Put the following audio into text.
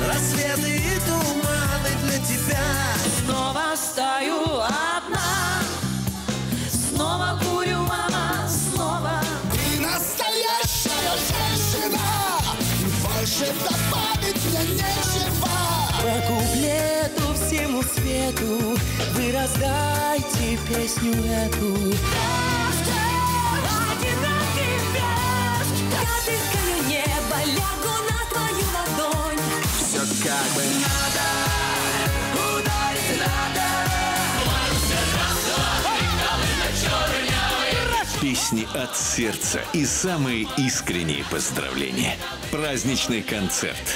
рассветы и туманы для тебя. Снова стою одна, снова курю, мама, снова. Ты настоящая женщина, больше добавить мне нечего. По куплету всему свету вы раздайте песню эту. Одинокий пес, я тыкаю небо, лягу на твою ладонь. Все как бы Надо, ударить надо. Песни от сердца и самые искренние поздравления. Праздничный концерт